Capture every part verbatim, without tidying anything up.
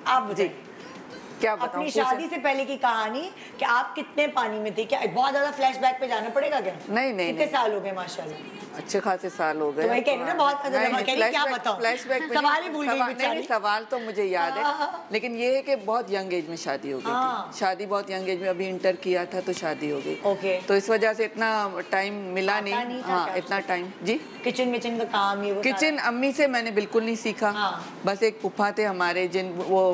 आप बताइए क्या बताऊं? अपनी शादी से पहले की कहानी कि आप कितने पानी में थी, क्या बहुत ज्यादा फ्लैशबैक पे जाना पड़ेगा क्या? नहीं नहीं कितने साल हो गए माशाल्लाह? अच्छे खासे साल हो गए। तो मैं कह रही हूं ना बहुत क्या बताऊं, फ्लैशबैक सवाल ही भूल गई बेचारी। सवाल तो मुझे याद है, लेकिन ये है कि बहुत यंग एज में शादी हो गई थी। शादी बहुत यंग एज में, अभी इंटर किया था तो शादी हो गई। ओके, तो इस वजह से इतना टाइम मिला नहीं। हाँ, इतना टाइम जी। किचन विचन का काम, ये वो किचन अम्मी से मैंने बिल्कुल नहीं सीखा। बस एक फूफा थे हमारे जिन वो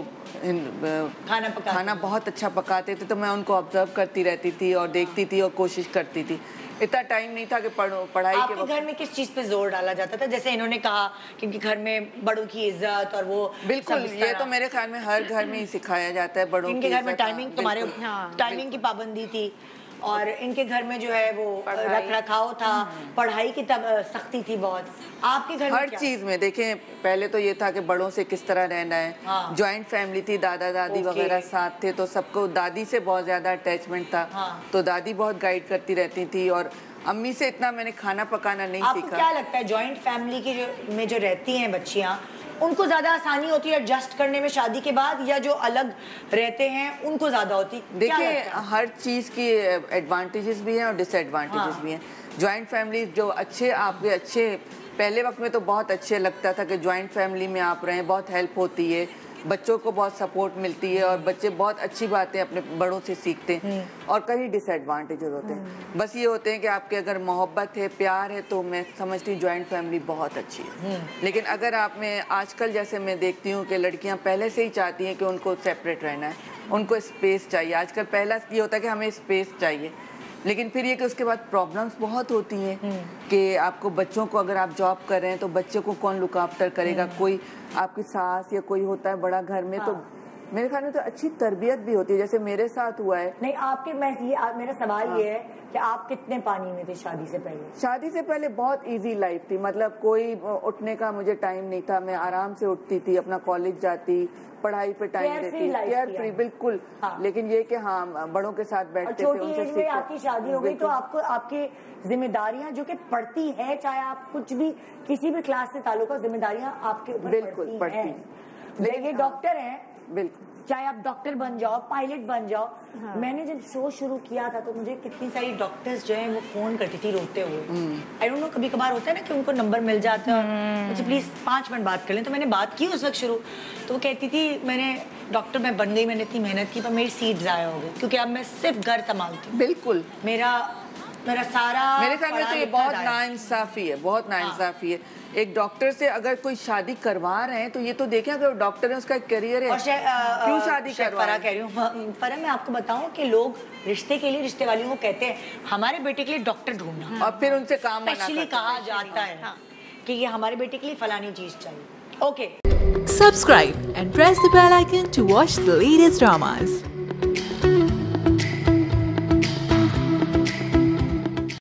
खाना पका खाना बहुत अच्छा पकाते थे, तो मैं उनको ऑब्जर्व करती रहती थी और देखती थी और कोशिश करती थी। इतना टाइम नहीं था कि पढ़ो पढ़ाई के वक्त। घर में किस चीज पे जोर डाला जाता था? जैसे इन्होंने कहा क्योंकि घर में बड़ों की इज्जत और वो बिल्कुल, ये तो मेरे ख्याल में हर घर में ही सिखाया जाता है बड़ों की। इनके घर में टाइमिंग, तुम्हारे टाइमिंग की पाबंदी थी और इनके घर में जो है वो रख रखाव था, पढ़ाई की सख्ती थी बहुत। आपके घर में हर चीज में देखें, पहले तो ये था कि बड़ों से किस तरह रहना है। हाँ। ज्वाइंट फैमिली थी, दादा दादी वगैरह साथ थे, तो सबको दादी से बहुत ज्यादा अटैचमेंट था। हाँ। तो दादी बहुत गाइड करती रहती थी और अम्मी से इतना मैंने खाना पकाना नहीं आपको सीखा। क्या लगता है ज्वाइंट फैमिली की जो में जो रहती हैं बच्चियां, उनको ज्यादा आसानी होती है एडजस्ट करने में शादी के बाद, या जो अलग रहते हैं उनको ज्यादा होती? देखिए, हर चीज की एडवांटेजेस भी हैं और डिसएडवांटेजेस हाँ। भी हैं। ज्वाइंट फैमिली जो अच्छे आपके अच्छे पहले वक्त में तो बहुत अच्छे लगता था कि ज्वाइंट फैमिली में आप रहें, बहुत हेल्प होती है, बच्चों को बहुत सपोर्ट मिलती है और बच्चे बहुत अच्छी बातें अपने बड़ों से सीखते हैं। और कई डिसएडवांटेजेस होते हैं, बस ये होते हैं कि आपके अगर मोहब्बत है, प्यार है, तो मैं समझती हूँ ज्वाइंट फैमिली बहुत अच्छी है। लेकिन अगर आप में आजकल जैसे मैं देखती हूँ कि लड़कियाँ पहले से ही चाहती हैं कि उनको सेपरेट रहना है, उनको स्पेस चाहिए। आजकल पहला ये होता है कि हमें स्पेस चाहिए, लेकिन फिर ये कि उसके बाद प्रॉब्लम्स बहुत होती हैं कि आपको बच्चों को, अगर आप जॉब कर रहे हैं तो बच्चे को कौन लुक आफ्टर करेगा, कोई आपकी सास या कोई होता है बड़ा घर में। हाँ। तो मेरे ख्याल में तो अच्छी तरबियत भी होती है, जैसे मेरे साथ हुआ है। नहीं, आपके मैं ये आ, मेरा सवाल हाँ। ये है कि आप कितने पानी में थे शादी से पहले? शादी से पहले बहुत इजी लाइफ थी, मतलब कोई उठने का मुझे टाइम नहीं था, मैं आराम से उठती थी, अपना कॉलेज जाती, पढ़ाई पे टाइम देती, केयर फ्री बिल्कुल। हाँ। लेकिन ये कि हाँ, बड़ों के साथ बैठते थे, उनसे सीखते। आपकी शादी हो गई तो आपको आपकी जिम्मेदारियां जो कि पड़ती है, चाहे आप कुछ भी किसी भी क्लास से ताल्लुक हो, जिम्मेदारियां आपके ऊपर बिल्कुल पड़ती हैं। ये डॉक्टर हैं, बिल्कुल, चाहे आप डॉक्टर बन जाओ, पायलट बन जाओ। हाँ। मैंने जब शो शुरू किया था तो मुझे कितनी सारी डॉक्टर्स जो हैं वो फोन करती थी रोते हुए। आई डोंट नो, कभी कभार होता है ना कि उनको नंबर मिल जाता है, मुझे प्लीज पाँच मिनट बात कर लें। तो मैंने बात की उस वक्त शुरू, तो वो कहती थी मैंने डॉक्टर मैं बन गई, मैंने इतनी मेहनत की, पर मेरी सीट जाया हो गई क्योंकि अब मैं सिर्फ घर संभालती हूँ। बिल्कुल, मेरा मेरा सारा मेरे ख्याल में तो ये बहुत नाइंसाफी है, बहुत नाइंसाफी है। एक डॉक्टर से अगर कोई शादी करवा रहे हैं तो ये तो देखें, अगर डॉक्टर है उसका करियर है, क्यों शादी करवा रहे हैं? कह रही हूँ फरा, मैं आपको बताऊं कि लोग रिश्ते के लिए, रिश्ते वालियों को कहते हैं हमारे बेटे के लिए डॉक्टर ढूंढना, और फिर उनसे काम स्पेशली कहा जाता है कि ये हमारे बेटे के लिए फलानी चीज चाहिए। Okay, subscribe and press the bell icon to watch the latest dramas.